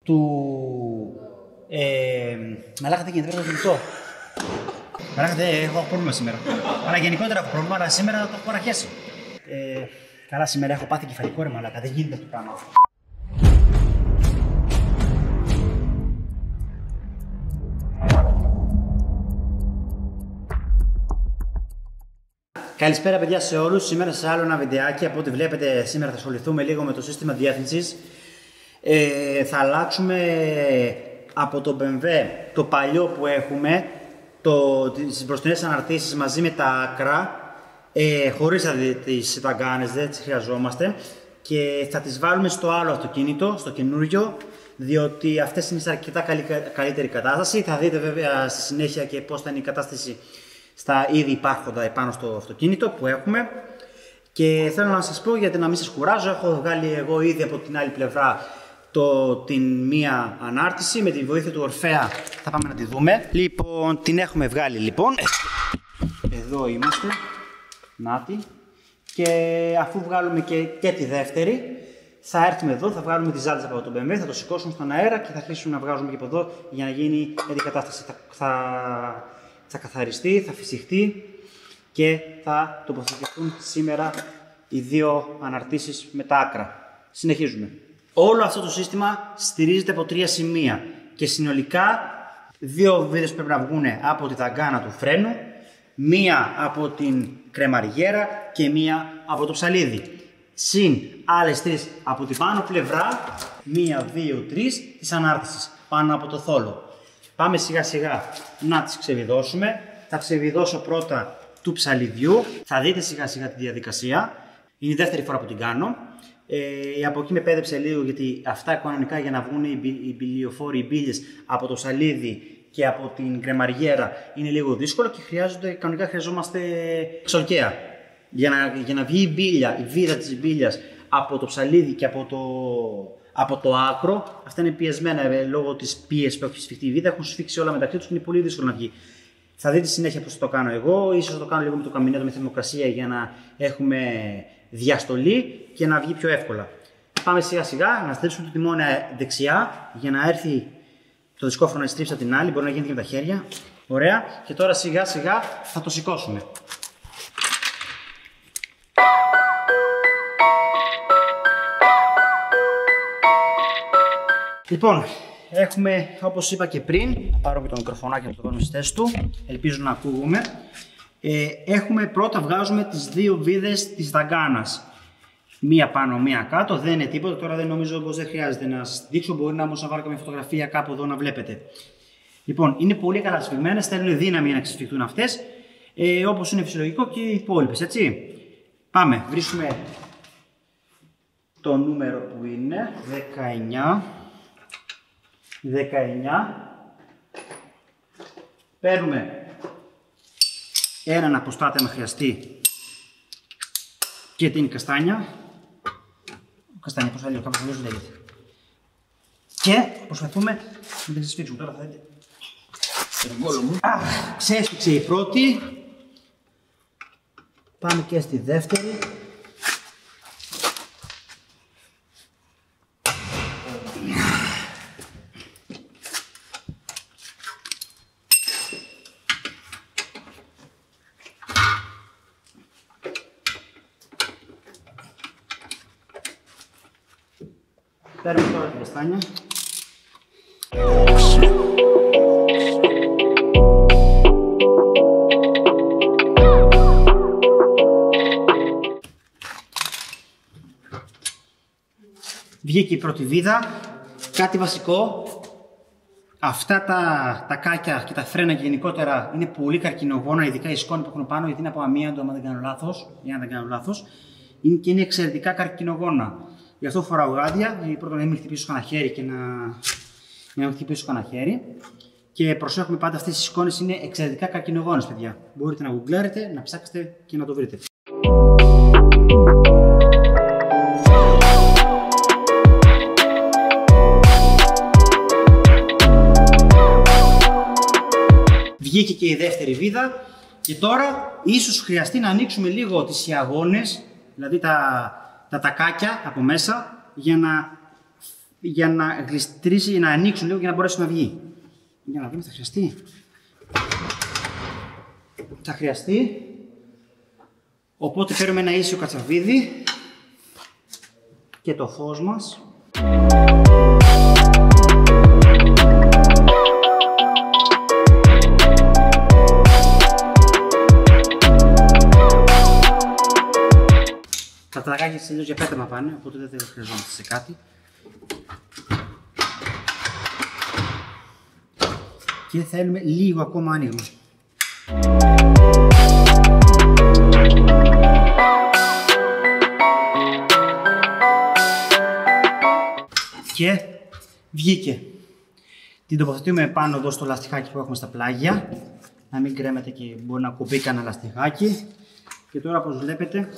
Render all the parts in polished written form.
Μαλάκα δεν γίνεται, πρέπει να το Μαλάκα δεν έχω πρόβλημα σήμερα. Αλλά γενικότερα έχω πρόβλημα, αλλά σήμερα το έχω παραχέσει. Καλά, σήμερα έχω πάθει κεφαλικό ρε μαλάκα, δεν γίνεται αυτό το πράγμα. Καλησπέρα παιδιά σε όλους, σήμερα σε άλλο ένα βιντεάκι. Από ό,τι βλέπετε σήμερα θα ασχοληθούμε λίγο με το σύστημα διεύθυνσης. Θα αλλάξουμε από το BMW το παλιό που έχουμε, τις μπροστινές αναρτήσεις μαζί με τα άκρα, χωρίς τις ταγκάνες, δεν τις χρειαζόμαστε, και θα τις βάλουμε στο άλλο αυτοκίνητο, στο καινούριο, διότι αυτές είναι σε αρκετά καλύτερη κατάσταση. Θα δείτε βέβαια στη συνέχεια και πώς θα είναι η κατάσταση στα ήδη υπάρχοντα επάνω στο αυτοκίνητο που έχουμε. Και θέλω να σας πω, γιατί να μην σας κουράζω, έχω βγάλει εγώ ήδη από την άλλη πλευρά την μία ανάρτηση με τη βοήθεια του Ορφέα. Θα πάμε να τη δούμε. Λοιπόν, την έχουμε βγάλει λοιπόν. Εδώ είμαστε. Νάτι. Και αφού βγάλουμε και τη δεύτερη, θα έρθουμε εδώ, θα βγάλουμε τις ζάλτες από το BMW, θα το σηκώσουμε στον αέρα και θα αρχίσουμε να βγάζουμε και από εδώ για να γίνει η αντικατάσταση. Θα καθαριστεί, θα φυσιχτεί και θα τοποθετηθούν σήμερα οι δύο αναρτήσεις με τα άκρα. Συνεχίζουμε. Όλο αυτό το σύστημα στηρίζεται από 3 σημεία και συνολικά 2 βίδες πρέπει να βγουν από τη ταγκάνα του φρένου, μία από την κρεμαριέρα και μία από το ψαλίδι. Συν άλλες 3 από την πάνω πλευρά, 1, 2, 3 της ανάρτησης πάνω από το θόλο. Πάμε σιγά σιγά να τις ξεβιδώσουμε. Θα ξεβιδώσω πρώτα του ψαλιδιού. Θα δείτε σιγά σιγά τη διαδικασία. Είναι η δεύτερη φορά που την κάνω. Από εκεί με πέδεψε λίγο, γιατί αυτά κανονικά για να βγουν οι μπιλιοφόροι, οι μπίλιες από το ψαλίδι και από την κρεμαριέρα είναι λίγο δύσκολο και κανονικά χρειαζόμαστε ξορκαία. Για να βγει η βίδα της μπίλιας από το ψαλίδι και από το άκρο, αυτά είναι πιεσμένα λόγω της πίεσης που έχει σφιχτεί η βίδα, έχουν σφίξει όλα μεταξύ τους και είναι πολύ δύσκολο να βγει. Θα δείτε συνέχεια πώς θα το κάνω εγώ, ίσως θα το κάνω λίγο με το καμινέτο με θερμοκρασία για να έχουμε διαστολή και να βγει πιο εύκολα. Πάμε σιγά σιγά να στρίψουμε το τιμόνι δεξιά για να έρθει το δισκόφρονο να στρίψει από την άλλη, μπορεί να γίνει και με τα χέρια. Ωραία, και τώρα σιγά σιγά θα το σηκώσουμε. Λοιπόν, έχουμε, όπως είπα και πριν, θα πάρω και το μικροφωνάκι από το κάνω στη θέση του, ελπίζω να ακούγουμε. Βγάζουμε τις 2 βίδες της ταγκάνας. Μία πάνω, μία κάτω, δεν είναι τίποτα, τώρα δεν νομίζω πως δεν χρειάζεται να σας δείξω, μπορεί να όμως να βάλω καμία φωτογραφία κάπου εδώ να βλέπετε. Λοιπόν, είναι πολύ καλά σφιγμένες, θέλουν δύναμη να ξεσφιχτούν αυτές, όπως είναι φυσιολογικό και οι υπόλοιπες, έτσι. Πάμε, βρίσκουμε το νούμερο που είναι 19. Παίρνουμε έναν αποστάτη να χρειαστεί και την καστάνια. Καστάνια, πώς θα λέω, κάπως αλλιώς λέγεται. Και προσπαθούμε να την ξεσφίξουμε. Τώρα θα δείτε. Ξέσφιξε η πρώτη. Πάμε και στη δεύτερη. Παίρνουμε τώρα την καστάνια. Βγήκε η πρώτη βίδα. Κάτι βασικό, αυτά τα κάκια και τα φρένα και γενικότερα είναι πολύ καρκινογόνα, ειδικά οι σκόνοι που έχουν πάνω, γιατί είναι από αμίαντο, αν δεν κάνω λάθος, και είναι εξαιρετικά καρκινογόνα. Γι' αυτό φοράω γάντια, πρώτα να μην χτυπήσω κανένα χέρι και να χτυπήσω κανένα χέρι. Και προσέχουμε πάντα, αυτές οι σκόνες είναι εξαιρετικά καρκινογόνες, παιδιά. Μπορείτε να γουγκλάρετε, να ψάξετε και να το βρείτε. Βγήκε και η δεύτερη βίδα και τώρα ίσως χρειαστεί να ανοίξουμε λίγο τις ιαγώνες, δηλαδή τα τακάκια από μέσα, για να για να γλιστρήσει, να ανοίξουν λίγο για να μπορέσει να βγει. Για να δούμε, θα χρειαστεί. Θα χρειαστεί. Οπότε παίρνουμε ένα ίσιο κατσαβίδι και το φως μας. Τα τραγάκια συνήθως για πέταμα πάνε, οπότε δεν χρειαζόμαστε σε κάτι. Και θέλουμε λίγο ακόμα άνοιγμα. Και βγήκε. Την τοποθετούμε πάνω εδώ στο λαστιχάκι που έχουμε στα πλάγια. Να μην κρέμεται και μπορεί να κοπεί κανένα λαστιχάκι. Και τώρα, όπως βλέπετε,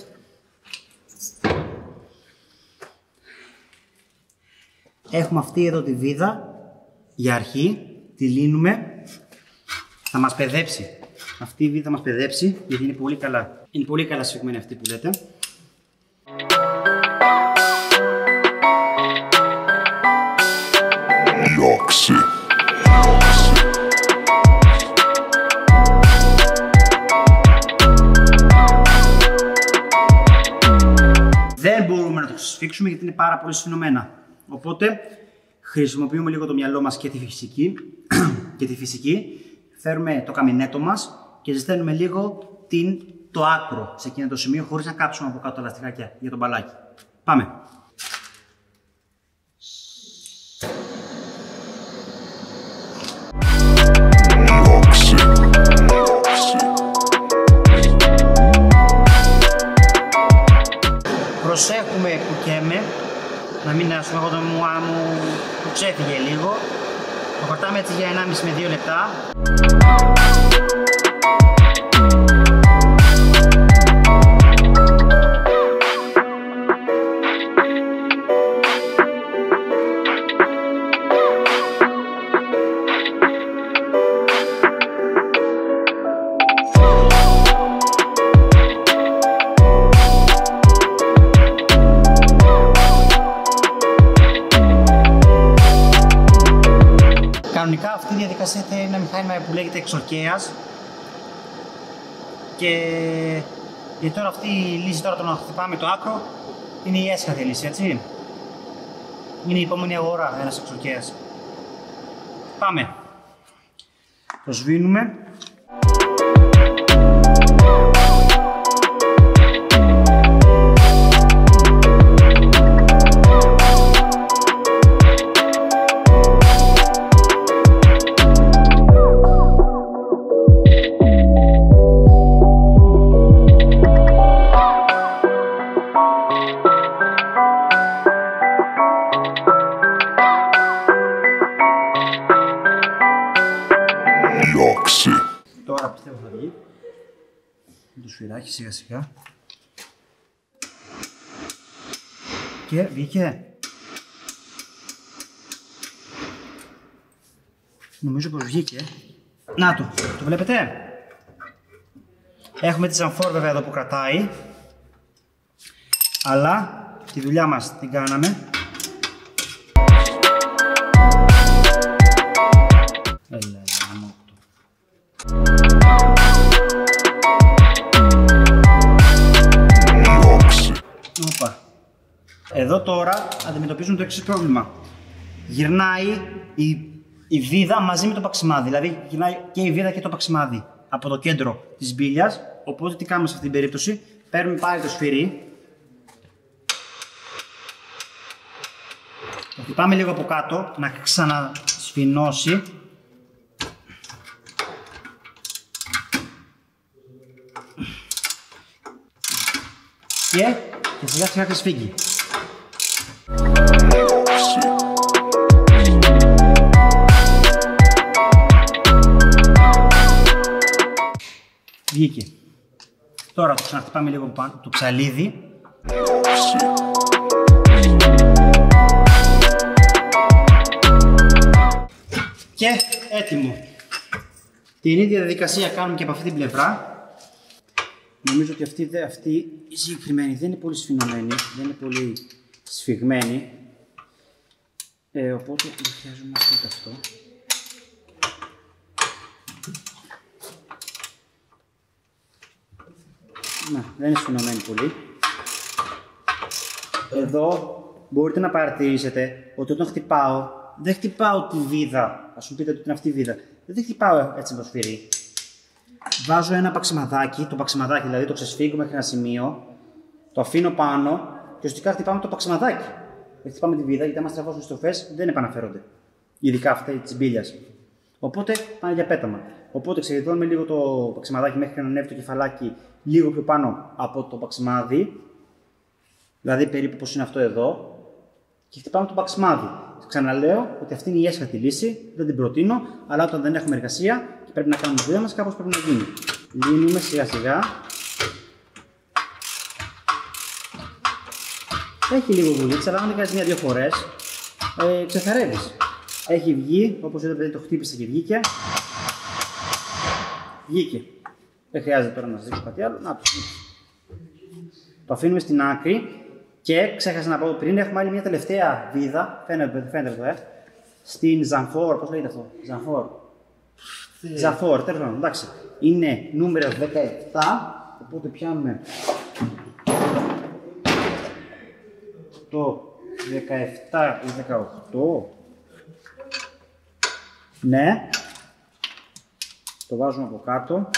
έχουμε αυτή εδώ τη βίδα για αρχή. Τη λύνουμε. Θα μας παιδέψει. Αυτή η βίδα θα μας παιδέψει, γιατί είναι πολύ καλά. Είναι πολύ καλά σφιγμένη αυτή που λέτε. Λιώξη. Δεν μπορούμε να το σφίξουμε γιατί είναι πάρα πολύ σφινωμένα. Οπότε χρησιμοποιούμε λίγο το μυαλό μας και τη φυσική. Φέρουμε το καμινέτο μας και ζεσταίνουμε λίγο το άκρο σε εκείνο το σημείο χωρίς να κάψουμε από κάτω τα λαστιχάκια για τον μπαλάκι. Πάμε! Προσέχουμε που καίμε, να μην εγώ το μου που ξέφυγε λίγο. Το κρατάμε έτσι για 1,5 με 2 λεπτά. Κανονικά αυτή η διαδικασία θέλει ένα μηχάνημα που λέγεται εξορκέας και τώρα αυτή η λύση τώρα το να χτυπάμε το άκρο είναι η έσχατη λύση, έτσι. Είναι η επόμενη αγορά ένας εξορκέας. Πάμε. Το σβήνουμε. Λιώξη. Τώρα πιστεύω θα βγει. Με το σφυράκι σιγά σιγά. Και βγήκε. Νομίζω πως βγήκε. Να το βλέπετε. Έχουμε τη σανφόρ βέβαια εδώ που κρατάει. Αλλά τη δουλειά μας την κάναμε. Εδώ τώρα αντιμετωπίζουμε το εξής πρόβλημα. Γυρνάει η βίδα μαζί με το παξιμάδι. Δηλαδή γυρνάει και η βίδα και το παξιμάδι από το κέντρο της μπίλιας. Οπότε τι κάνουμε σε αυτή την περίπτωση? Παίρνουμε πάλι το σφυρί. Το χτυπάμε λίγο από κάτω να ξανασφινώσει. Και σιγά σιγά ξεσφίγγει. Βγήκε. Τώρα το ξαναχτυπάμε λίγο πάνω, το ψαλίδι. Και έτοιμο. Την ίδια διαδικασία κάνουμε και από αυτή την πλευρά. Νομίζω ότι αυτή η συγκεκριμένη δεν είναι πολύ σφινωμένη, δεν είναι πολύ σφιγμένη. Οπότε δεν χρειαζόμαστε ούτε αυτό. Να, δεν είναι σφινωμένη πολύ. Εδώ μπορείτε να παρατηρήσετε ότι όταν χτυπάω, δεν χτυπάω τη βίδα. Ας μου πείτε ότι είναι αυτή η βίδα. Δεν χτυπάω έτσι με το σφυρί. Βάζω ένα παξιμαδάκι, το παξιμαδάκι δηλαδή το ξεσφίγγω μέχρι ένα σημείο, το αφήνω πάνω και ουσιαστικά χτυπάμε το παξιμαδάκι. Δεν χτυπάμε τη βίδα, γιατί άμα στραβώσουν στροφές δεν επαναφέρονται. Ειδικά αυτά τη μπύλια. Οπότε πάνε για πέταμα. Οπότε ξεγεδώνουμε λίγο το παξιμαδάκι μέχρι να ανέβει το κεφαλάκι λίγο πιο πάνω από το παξιμάδι. Δηλαδή περίπου όπως είναι αυτό εδώ. Και χτυπάμε το παξιμάδι. Ξαναλέω ότι αυτή είναι η έσχατη λύση, δεν την προτείνω, αλλά όταν δεν έχουμε εργασία και πρέπει να κάνουμε τη δουλειά μας, κάπως πρέπει να γίνει. Λύνουμε σιγά σιγά. Έχει λίγο βουλίτσα, αλλά αν δεν κάνεις μία-δύο φορές, ξεθαρεύεις. Έχει βγει, όπως είδατε το χτύπησε και βγήκε. Βγήκε. Δεν χρειάζεται τώρα να σας δείξω κάτι άλλο. Να το αφήνουμε στην άκρη. Και ξέχασα να πω πριν, έχουμε άλλη μια τελευταία βίδα. Φαίνεται εδώ, στην Ζανφόρ. Πώς λέγεται αυτό, Ζανφόρ, τέλος πάντων, εντάξει. Είναι νούμερο 17. Οπότε πιάνουμε το 17 ή 18. Ναι. Το βάζουμε από κάτω.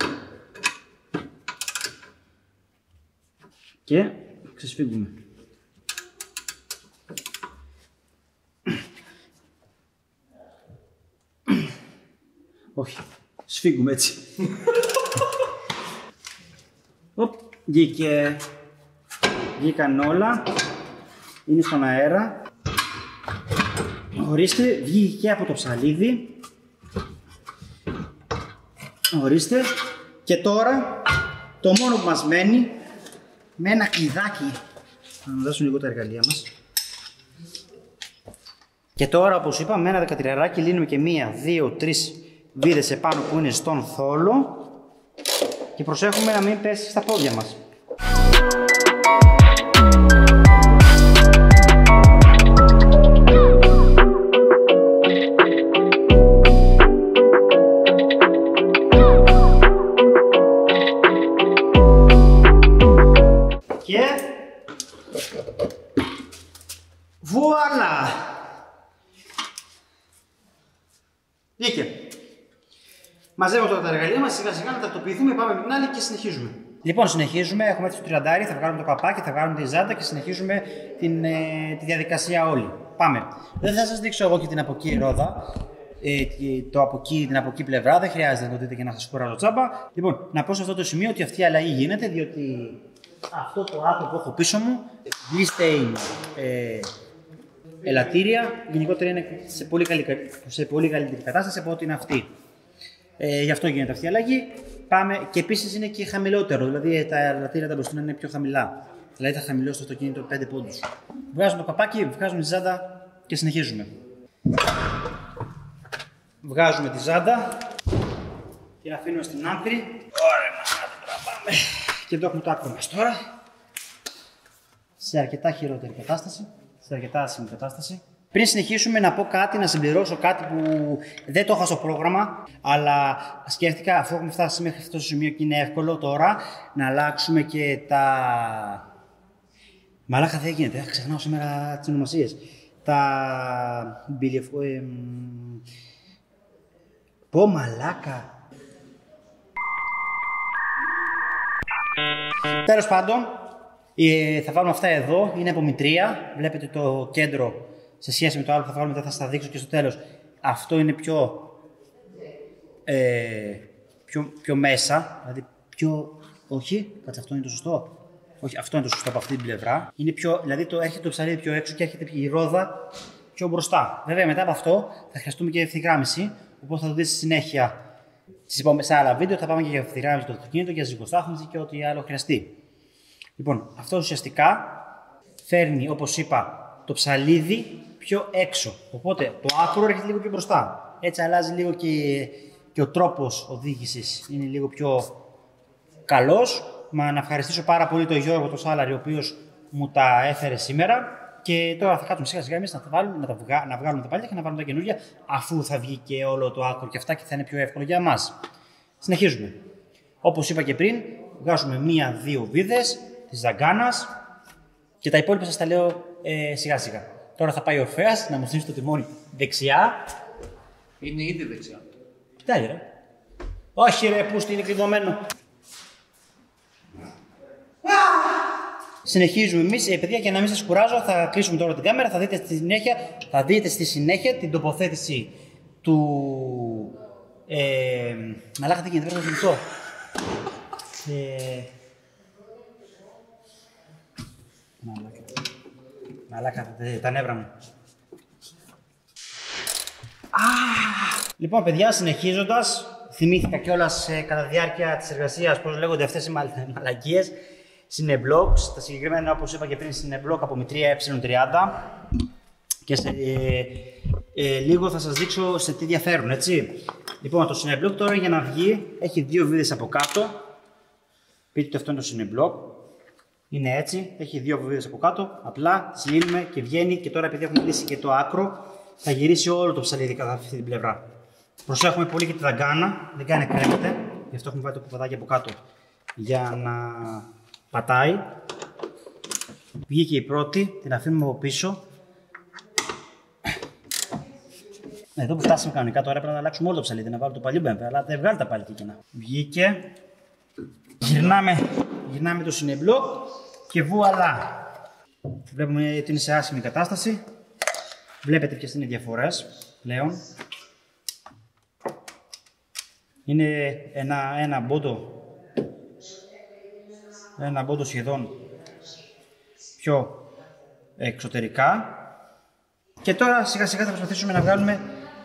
Και ξεσφίγγουμε. Όχι, σφίγγουμε έτσι. Βγήκαν όλα. Είναι στον αέρα. Ορίστε, βγήκε και από το ψαλίδι. Ορίστε. Και τώρα, το μόνο που μας μένει, με ένα κλειδάκι. Θα μου δώσουν λίγο τα εργαλεία μας. Και τώρα, όπως είπα, με ένα 13 λύνουμε και 1, 2, 3 βίδες επάνω που είναι στον θόλο και προσέχουμε να μην πέσει στα πόδια μας. Και βουάλα! Βγήκε. Μαζεύουμε τώρα τα εργαλεία μας, σιγά σιγά να τακτοποιηθούμε, πάμε με την άλλη και συνεχίζουμε. Λοιπόν, συνεχίζουμε, έχουμε έτσι το τριαντάρι, θα βγάλουμε το καπάκι, θα βγάλουμε τη ζάντα και συνεχίζουμε τη διαδικασία όλη. Πάμε. Δεν θα σας δείξω εγώ και την από εκεί ρόδα, την από εκεί πλευρά, δεν χρειάζεται να το δείτε και να σας κουράζω τσάμπα. Λοιπόν, να πω σε αυτό το σημείο ότι αυτή η αλλαγή γίνεται, διότι αυτό το άκρο που έχω πίσω μου, Blistein ελαττήρια, γενικότερα είναι σε πολύ καλύτερη κατάσταση από ό,τι είναι αυτή. Γι' αυτό γίνεται αυτή η αλλαγή. Πάμε και επίσης είναι και χαμηλότερο, δηλαδή τα ελαττήρια τα μπροστινά είναι πιο χαμηλά. Δηλαδή θα χαμηλώσει το αυτοκίνητο 5 πόντους. Βγάζουμε το καπάκι, βγάζουμε τη ζάντα και συνεχίζουμε. Βγάζουμε τη ζάντα και αφήνουμε στην άκρη. Ωραία, να τραβάμε. Και εδώ έχουμε το άκρο μας τώρα. Σε αρκετά χειρότερη κατάσταση. Σε αρκετά άσχημη κατάσταση. Πριν συνεχίσουμε να πω κάτι, να συμπληρώσω κάτι που δεν το είχα στο πρόγραμμα, αλλά σκέφτηκα αφού έχουμε φτάσει μέχρι αυτό το σημείο και είναι εύκολο τώρα να αλλάξουμε και τα... Μαλάκα δεν γίνεται, ξεχνάω σήμερα τις ονομασίες. Τα... Πω μαλάκα. Τέλος πάντων, θα βάλουμε αυτά εδώ, είναι από μητρία. Βλέπετε το κέντρο σε σχέση με το άλλο που θα βάλουμε, μετά θα σας τα δείξω και στο τέλος. Αυτό είναι πιο μέσα, δηλαδή πιο... Όχι, κάτσε, αυτό είναι το σωστό. Όχι, αυτό είναι το σωστό από αυτή την πλευρά. Είναι πιο, δηλαδή έρχεται το ψαλίδι πιο έξω και έρχεται η ρόδα πιο μπροστά. Βέβαια, μετά από αυτό θα χρειαστούμε και ευθυγράμμιση, οπότε θα το δείτε στη συνέχεια. Σε άλλα βίντεο θα πάμε και για ευθυγράμμιση του αυτοκίνητου, για ζυγοστάθμιση και ό,τι άλλο χρειαστεί. Λοιπόν, αυτό ουσιαστικά φέρνει, όπως είπα, το ψαλίδι πιο έξω. Οπότε το άκρο έρχεται λίγο πιο μπροστά. Έτσι αλλάζει λίγο και ο τρόπος οδήγησης. Είναι λίγο πιο καλός. Να ευχαριστήσω πάρα πολύ τον Γιώργο το Σάλαρη, ο οποίος μου τα έφερε σήμερα. Και τώρα θα κάτσουμε σιγά σιγά εμείς να βγάλουμε τα παλιά και να βάλουμε τα καινούργια, αφού θα βγει και όλο το άκρο και αυτά και θα είναι πιο εύκολο για εμάς. Συνεχίζουμε. Όπως είπα και πριν, βγάζουμε 1-2 βίδες της δαγκάνας και τα υπόλοιπα σας τα λέω σιγά σιγά. Τώρα θα πάει ο Ορφέας να μου στήσει το τιμόνι δεξιά. Είναι ήδη δεξιά. Κοιτάει ρε. Όχι ρε, πούστη, είναι κλειδωμένο. Συνεχίζουμε εμείς, παιδιά, για να μην σας κουράζω, θα κλείσουμε τώρα την κάμερα, θα δείτε στη συνέχεια την τοποθέτηση του... Μαλάκα δεν γίνεται, πρέπει να το Μαλάκα, τα νεύρα μου. Λοιπόν, παιδιά, συνεχίζοντας, θυμήθηκα κιόλας κατά τη διάρκεια της εργασίας πώς λέγονται αυτές οι μαλακίες. Cineblocks, τα συγκεκριμένα όπως είπα και πριν Cineblock από μητρία ε30 και λίγο θα σας δείξω σε τι διαφέρουν, έτσι. Λοιπόν, το Cineblock τώρα για να βγει έχει 2 βίδες από κάτω. Πείτε ότι αυτό είναι το Cineblock. Είναι έτσι, έχει 2 βίδες από κάτω, απλά τις λύνουμε και βγαίνει και τώρα επειδή έχουμε λύσει και το άκρο θα γυρίσει όλο το ψαλίδι κατά αυτή την πλευρά. Προσέχουμε πολύ και τη δαγκάνα, δεν κάνει κρέμεται, γι' αυτό έχουμε βάλει το κουπαδάκι από κάτω για να πατάει. Βγήκε η πρώτη, την αφήνουμε από πίσω. Εδώ που φτάσαμε κανονικά τώρα πρέπει να αλλάξουμε όλο το ψαλίδι, να βάλω το παλιό μπέμπε, αλλά δεν βγάλει τα πάλι εκείνα. Βγήκε, γυρνάμε το Cineblock και βουαλά. Βλέπουμε ότι είναι σε άσχημη κατάσταση. Βλέπετε ποιες είναι οι διαφορές πλέον. Είναι ένα μπόντο σχεδόν πιο εξωτερικά. Και τώρα σιγά σιγά θα προσπαθήσουμε να βγάλουμε...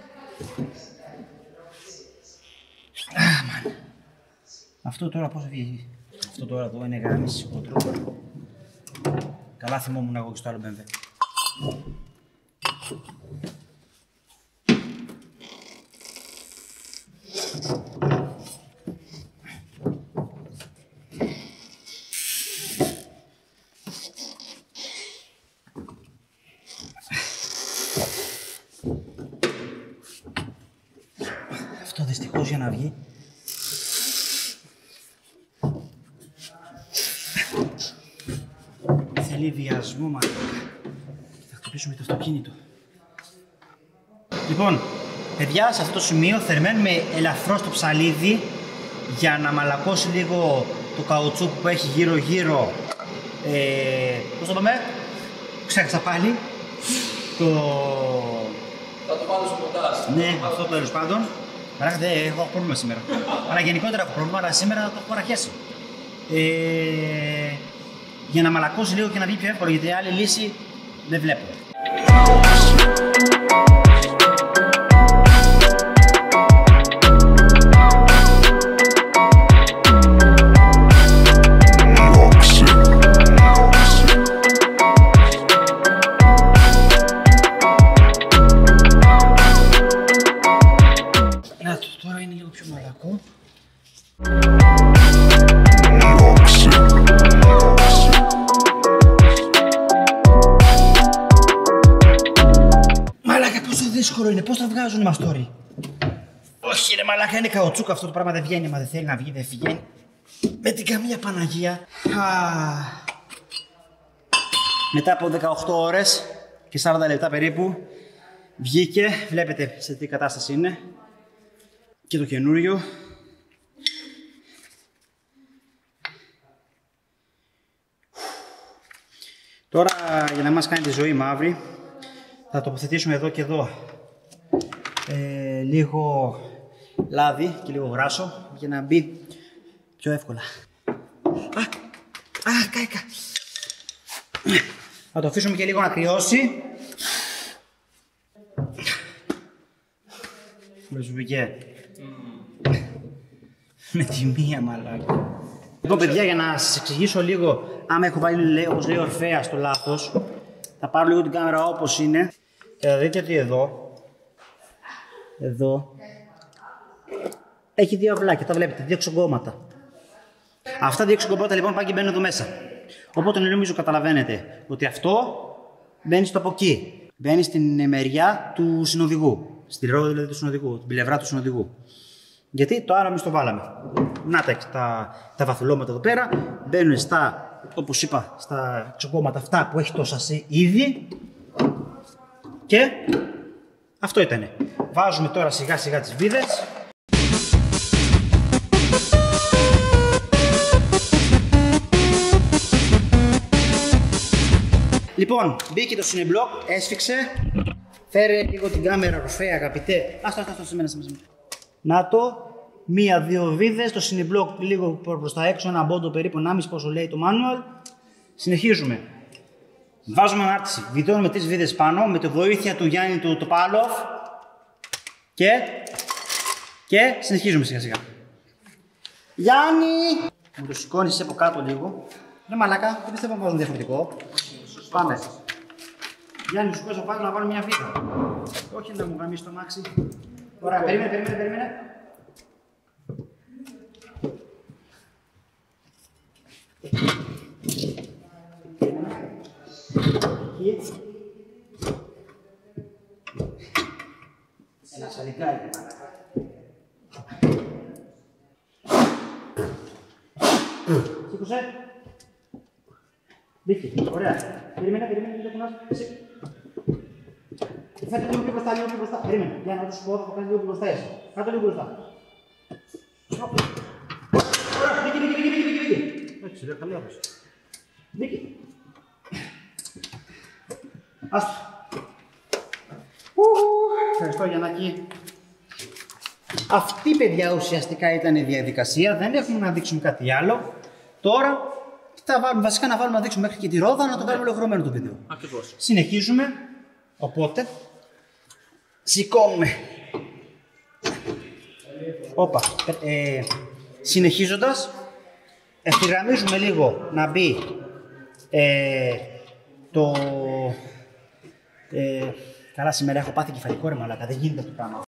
Αυτό τώρα πώς βγει? Αυτό τώρα εδώ είναι γραμμής κοντρόλ. Καλά θυμόμουν εγώ και στο άλλο BMW. Αυτό δυστυχώς για να βγει θέλει βιασμό, μάλλον. Θα χτυπήσουμε το αυτοκίνητο. Λοιπόν, παιδιά, σε αυτό το σημείο θερμαίνουμε ελαφρώς το ψαλίδι για να μαλακώσει λίγο το καουτσούκ που έχει γύρω-γύρω. Πώς το πάμε? Ξέχασα πάλι. Θα το βάλω στο μοντάζ. Ναι, αυτό τέλος πάντων. Παράγει, δεν έχω πρόβλημα σήμερα. Αλλά γενικότερα έχω πρόβλημα, αλλά σήμερα το έχω παραχέσει. Για να μαλακώσει λίγο και να βγει πιο εύκολο, γιατί άλλη λύση δεν βλέπω. Τώρα είναι λίγο πιο μαλακό. Μαλάκα, πόσο δύσκολο είναι, πώς θα βγάζουν οι μαστόροι? Όχι ρε μαλάκα, είναι καουτσούκ αυτό το πράγμα, δεν βγαίνει, μα δεν θέλει να βγει, δεν βγαίνει. Με την καμία Παναγία. Μετά από 18 ώρες και 40 λεπτά περίπου βγήκε, βλέπετε σε τι κατάσταση είναι. Και το καινούριο. Τώρα για να μας κάνει τη ζωή μαύρη θα τοποθετήσουμε εδώ και εδώ λίγο λάδι και λίγο γράσο για να μπει πιο εύκολα. Κάηκα. Θα το αφήσουμε και λίγο να κρυώσει. Μπήκε. Με τη μία μαλάκα. Λοιπόν παιδιά, για να σας εξηγήσω λίγο, άμα έχω βάλει όπως λέει ο Ορφέας το λάθος, θα πάρω λίγο την κάμερα όπως είναι και θα δείτε ότι εδώ έχει 2 αυλάκια, τα βλέπετε, 2 ξογκώματα. Αυτά 2 ξογκώματα λοιπόν πάνε και μπαίνουν εδώ μέσα. Οπότε νομίζω καταλαβαίνετε ότι αυτό μπαίνεις από εκεί. Μπαίνεις στην μεριά του συνοδηγού. Στη ρόδα δηλαδή του συνοδηγού, την πλευρά του συνοδηγού. Γιατί το άλλο εμείς το βάλαμε. Να τα βαθουλώματα εδώ πέρα. Μπαίνουν στα, όπως είπα, στα εξωκόμματα αυτά που έχει το σασί ήδη. Και αυτό ήτανε. Βάζουμε τώρα σιγά σιγά τις βίδες. Λοιπόν, μπήκε το συνεμπλοκ, έσφιξε. Φέρε λίγο την κάμερα, ροφέ, αγαπητέ. Άστο, σε μένα. Να το, μία-δύο βίδες, το συνεμπλοκ λίγο προς τα έξω, ένα μπόντο περίπου 1,5 πόσο λέει το manual. Συνεχίζουμε. Βάζουμε ανάρτηση, βιδώνουμε τις βίδες πάνω με τη βοήθεια του Γιάννη του Τοπάλοφ και συνεχίζουμε σιγά σιγά. Γιάννη! Μου το σηκώνεις από κάτω λίγο. Ρε μαλάκα, δεν πιστεύω να βάζουν διαφορετικό. Πάμε. Γιάννη, σου σηκώνεις από κάτω να βάλω μια βίδα. Όχι να μου γαμίσει το αμάξι. Ωραία, περίμενε. Ένα σαλικάρι, μαλάκα. Σήκωσε. Μπήκε, ωραία. Περίμενε, μην το κουνάς. Φέρτε λίγο πιο μπροστά, Περίμενε, για να το σου πω, θα κάνεις λίγο πιο μπροστά εσύ. Κάτω λίγο μπροστά. Ωραία, μπήκε. Έτσι, ρε, καλή άποψη. Μπήκε. Άστο. Ευχαριστώ Γιαννάκη. Αυτή, παιδιά, ουσιαστικά ήταν η διαδικασία. Δεν έχουμε να δείξουμε κάτι άλλο. Τώρα θα βάλουμε, βασικά να βάλουμε να δείξουμε μέχρι και τη ρόδα, να το κάνουμε ολοκληρωμένο το βίντεο. Ακριβώς. Συνεχίζουμε. Οπότε σηκώνουμε. Όπα. Συνεχίζοντας, ευθυγραμμίζουμε λίγο να μπει το... καλά, σήμερα έχω πάθει κεφαλικό ρε μαλάκα, δεν γίνεται αυτό το πράγμα.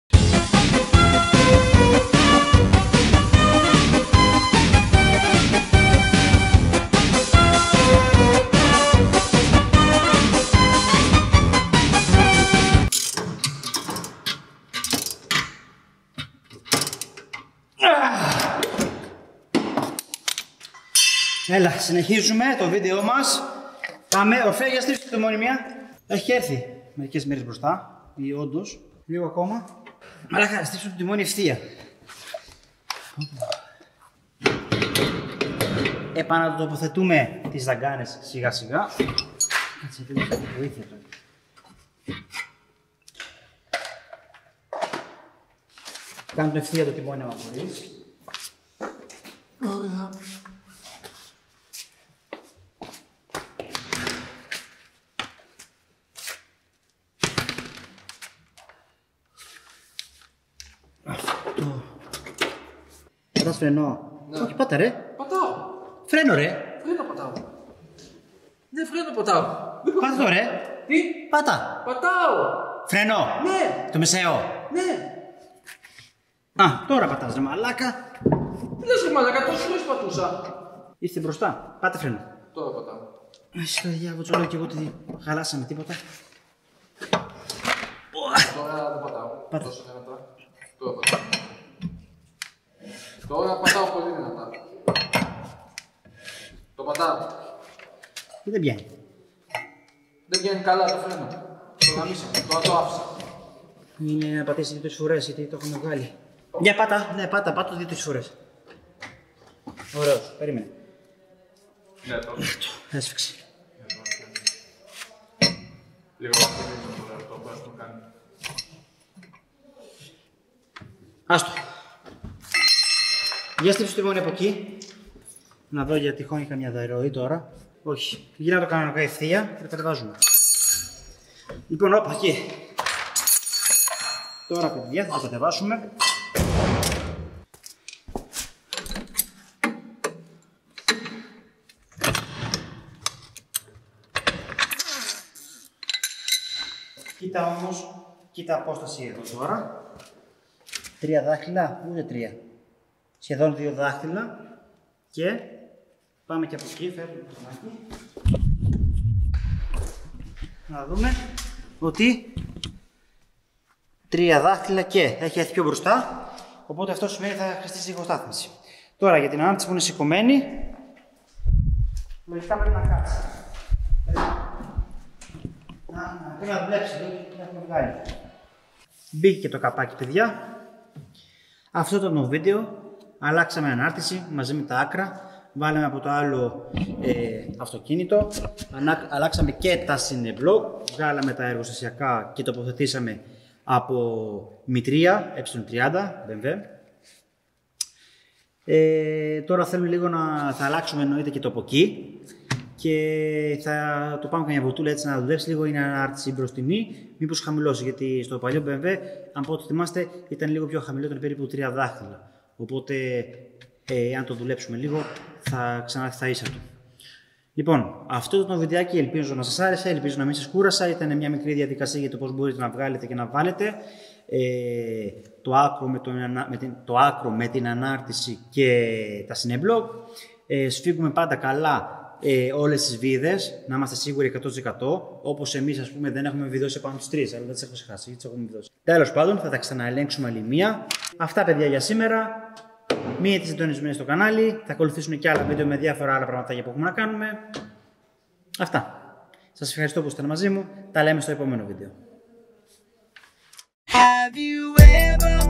Έλα, συνεχίζουμε το βίντεο μας. Πάμε, ορφέ, για στρίψτε τη μονιμία. Έχει έρθει μερικές μέρες μπροστά, ή όντως, λίγο ακόμα. Μαλάκα, στρίψτε το τιμόνι ευθεία. Επανατοποθετούμε τις δαγκάνες σιγά σιγά. Κάτσε, δεν έχει βοήθεια τώρα. Κάνουμε ευθεία το τιμόνι άμα μπορείς. Ωραία. Πατάς φρενό. Ναι. Όχι, πάτα ρε. Πατάω. Φρένο ρε. Φρένο πατάω. Ναι, φρένο πατάω. Πάτα το ρε. Τι? Πάτα. Πατάω. Φρένο. Ναι. Το μεσαίο. Ναι. Α, τώρα πατάς ρε μαλάκα. Τι λες ρε μαλάκα, τόσες φορές πατούσα. Ήρθε μπροστά. Πάτε φρένο. Τώρα πατάω. Εσύ το διάβολο, τσολό και εγώ ότι χαλάσαμε τίποτα. Τώρα δεν πατάω. Πάτα. Τόσο δυνατά. Τώρα πατάω. Τώρα πατάω πολύ δυνατά. Το πατάω. Δεν πιάνει. Δεν βγαίνει καλά το φρένο. Το γαμίσα. Τώρα το άφησα. Είναι να πατήσει 2-3 φορές γιατί το έχουμε βγάλει. Για πάτα. Ναι, πάτα 2-3 φορές. Ωραίος. Περίμενε. Ναι, το. Έσφιξε. Λίγο βαθύτερο το πώς το κάνει. Άστο. Για στρίψε το τιμόνι από εκεί. Να δω γιατί τυχόν καμιά διαρροή τώρα. Όχι. Γύρω να το κανονικά ευθεία και το κατεβάζουμε. Λοιπόν, όπα εκεί. Τώρα παιδιά θα το κατεβάσουμε. Κοίτα όμως, κοίτα απόσταση εδώ τώρα. 3 δάχτυλα, ούτε 3. Σχεδόν 2 δάχτυλα. Και πάμε και από εκεί, φέρνουμε το μάκι. Να δούμε ότι 3 δάχτυλα και έχει έρθει πιο μπροστά. Οπότε αυτό σημαίνει ότι θα χρειαστεί λίγο στάθμιση. Τώρα για την ανάρτηση που είναι σηκωμένη, λογικά πρέπει να κάτσει. Πρέπει να δουλέψει λίγο και να έχουμε βγάλει. Μπήκε και το καπάκι, παιδιά. Αυτό ήταν το βίντεο. Αλλάξαμε ανάρτηση μαζί με τα άκρα. Βάλαμε από το άλλο αυτοκίνητο. Αλλάξαμε και τα συνεμπλοκ. Βγάλαμε τα εργοστασιακά και τοποθετήσαμε από μητρία ε30 BMW. Τώρα θέλουμε λίγο θα αλλάξουμε εννοείται και το από εκεί. Και θα το πάμε καμιά βολτούλα έτσι να δουλέψει λίγο. Είναι ανάρτηση μπροστινή, μήπως χαμηλώσει. Γιατί στο παλιό BMW, αν πω ότι θυμάστε, ήταν λίγο πιο χαμηλό, ήταν περίπου 3 δάχτυλα. Οπότε, αν το δουλέψουμε λίγο, θα ξανάρθει στα ίσα του. Λοιπόν, αυτό το βιντεάκι ελπίζω να σας άρεσε, ελπίζω να μην σας κούρασα. Ήταν μια μικρή διαδικασία για το πώς μπορείτε να βγάλετε και να βάλετε το άκρο με την ανάρτηση και τα συνεμπλοκ. Σφίγγουμε πάντα καλά όλες τις βίδες, να είμαστε σίγουροι 100%. Όπως εμείς, ας πούμε, δεν έχουμε βιδώσει πάνω τους 3, αλλά δεν τις έχω ξεχάσει, τις έχουμε βιδώσει. Τέλος πάντων, θα τα ξαναελέγξουμε άλλη μία. Αυτά, παιδιά, για σήμερα. Μείνετε συντονισμένοι στο κανάλι. Θα ακολουθήσουν και άλλα βίντεο με διάφορα άλλα πραγματάκια που έχουμε να κάνουμε. Αυτά. Σας ευχαριστώ που ήσασταν μαζί μου. Τα λέμε στο επόμενο βίντεο. Have you ever